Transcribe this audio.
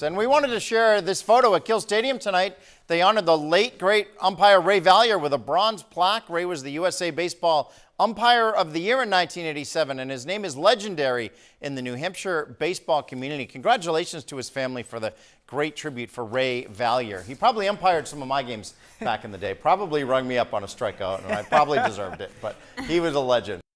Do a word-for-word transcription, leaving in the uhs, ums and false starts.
And we wanted to share this photo at Gill Stadium tonight. They honored the late, great umpire Ray Valliere with a bronze plaque. Ray was the U S A Baseball Umpire of the Year in nineteen eighty-seven, and his name is legendary in the New Hampshire baseball community. Congratulations to his family for the great tribute for Ray Valliere. He probably umpired some of my games back in the day, probably rung me up on a strikeout, and I probably deserved it, but he was a legend.